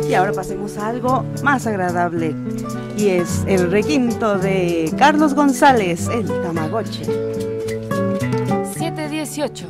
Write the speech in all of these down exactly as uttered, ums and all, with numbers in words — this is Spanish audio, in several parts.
Y ahora pasemos a algo más agradable, y es el requinto de Carlos González, el Tamagotchi. siete dieciocho.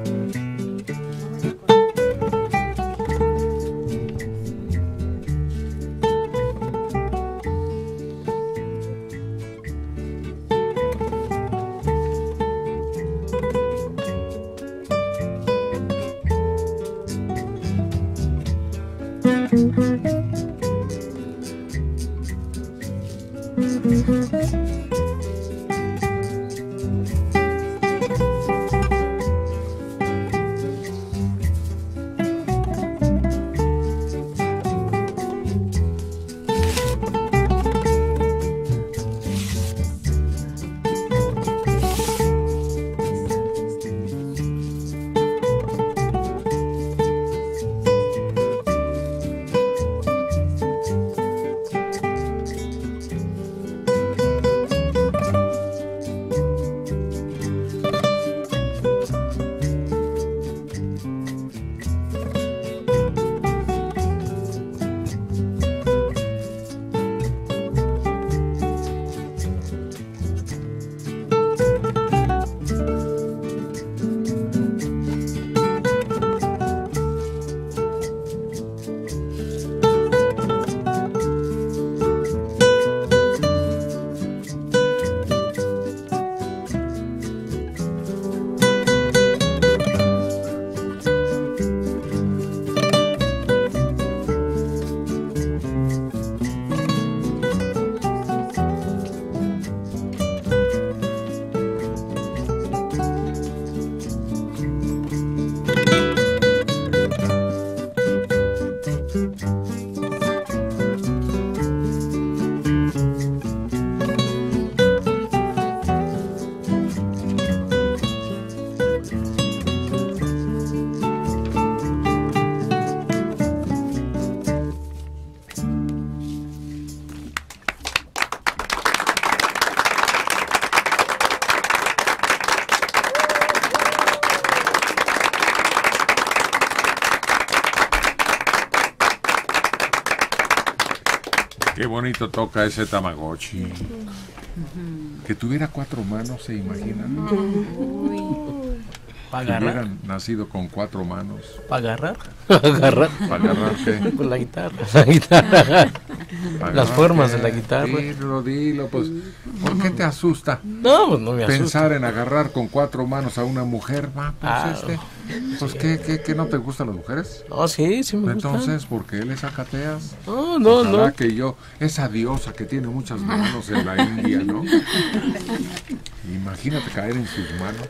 Qué bonito toca ese Tamagotchi. Que tuviera cuatro manos, ¿se imaginan? ¿Para que agarrar? hubieran nacido con cuatro manos. ¿Para agarrar? ¿Agarrar? ¿Para agarrar qué? Pues la guitarra. La guitarra. Las formas qué? de la guitarra. Dilo, dilo, pues. ¿Por qué te asusta? No, pues no me asusta. Pensar en agarrar con cuatro manos a una mujer, va, pues Ah, este. Pues, ¿qué, qué, qué no te gustan las mujeres? No, sí, sí me gustan. Entonces, ¿por qué le sacateas? No, no, Ojalá no. que yo, esa diosa que tiene muchas manos en la India, ¿no? Imagínate caer en sus manos.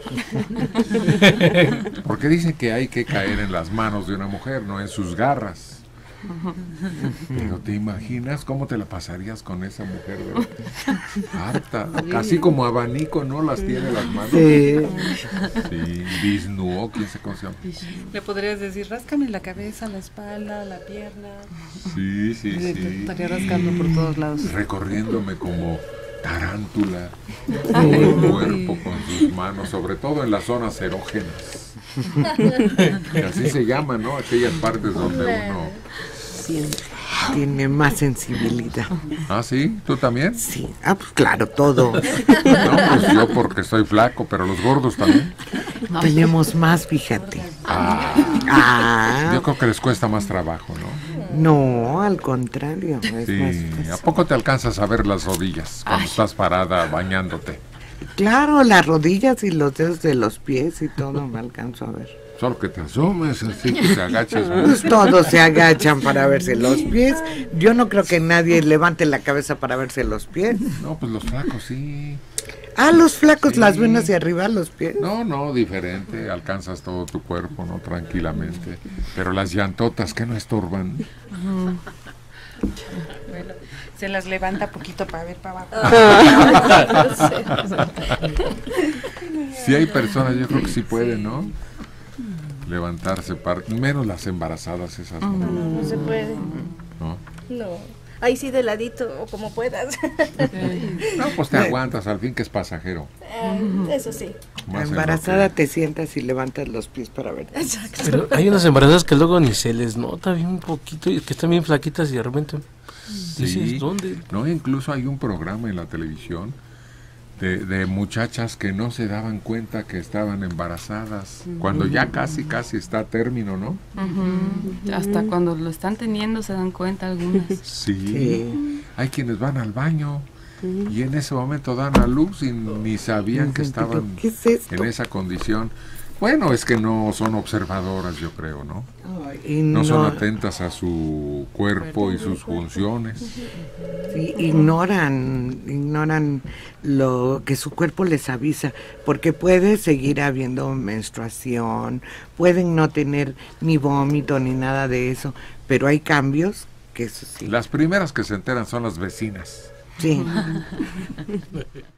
Porque dicen que hay que caer en las manos de una mujer, no en sus garras. Pero ¿te imaginas cómo te la pasarías con esa mujer? ¿Verdad? Harta, casi como abanico, ¿no? Las tiene las manos. Sí. Sí, Vishnu, ¿quién se conoce? Le podrías decir, ráscame la cabeza, la espalda, la pierna. Sí, sí, Y te sí. estaría rascando por todos lados. Recorriéndome como tarántula todo el cuerpo con sus manos, sobre todo en las zonas erógenas. Que así se llama, ¿no? Aquellas partes donde uno... Tiene, tiene más sensibilidad. ¿Ah, sí? ¿Tú también? Sí, ah, pues claro, todo. No, pues yo porque estoy flaco, pero los gordos también. Tenemos más, fíjate. Ah, Ah, yo creo que les cuesta más trabajo, ¿no? no, al contrario. Es más Sí, fácil. ¿a poco te alcanzas a ver las rodillas cuando estás parada bañándote? Claro, las rodillas y los dedos de los pies y todo me alcanzo a ver. Solo que te asomes, así que te agaches. Pues todos se agachan para verse los pies. Yo no creo que nadie levante la cabeza para verse los pies. No, pues los flacos sí. Ah, los flacos Sí. las ven hacia arriba, los pies. No, no, diferente, alcanzas todo tu cuerpo, ¿no? Tranquilamente. Pero las llantotas que no estorban. Bueno, se las levanta poquito para ver para Ah. abajo. Sí hay personas, yo creo que sí pueden, ¿no? Levantarse, par- menos las embarazadas esas, ¿no? No se puede. ¿No? No. ahí sí de ladito o como puedas. No, pues te aguantas, al fin que es pasajero. Eh, eso sí. Más Embarazada que... te sientas y levantas los pies para ver. Exacto. Pero hay unas embarazadas que luego ni se les nota bien un poquito y que están bien flaquitas y de repente dices, Sí, ¿dónde? no, incluso hay un programa en la televisión de, de muchachas que no se daban cuenta que estaban embarazadas, uh-huh. cuando ya casi, casi está a término, ¿no? Uh-huh. Hasta cuando lo están teniendo se dan cuenta algunas. Sí, Sí. Hay quienes van al baño uh-huh. y en ese momento dan a luz y ni sabían que estaban ¿Qué es esto? en esa condición. Bueno, es que no son observadoras, yo creo, ¿no? Y no, no son atentas a su cuerpo y sus funciones. Sí, ignoran, ignoran lo que su cuerpo les avisa, porque puede seguir habiendo menstruación, pueden no tener ni vómito ni nada de eso, pero hay cambios que eso sí. Las primeras que se enteran son las vecinas. Sí.